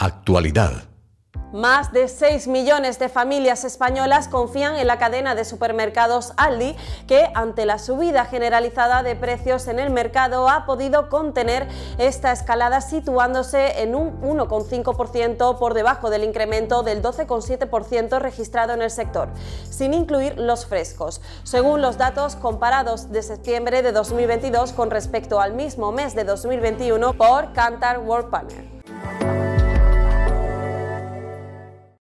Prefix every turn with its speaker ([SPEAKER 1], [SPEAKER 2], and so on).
[SPEAKER 1] Actualidad.
[SPEAKER 2] Más de 6 millones de familias españolas confían en la cadena de supermercados Aldi, que ante la subida generalizada de precios en el mercado ha podido contener esta escalada, situándose en un 1,5% por debajo del incremento del 12,7% registrado en el sector, sin incluir los frescos, según los datos comparados de septiembre de 2022 con respecto al mismo mes de 2021 por Kantar Worldpanel.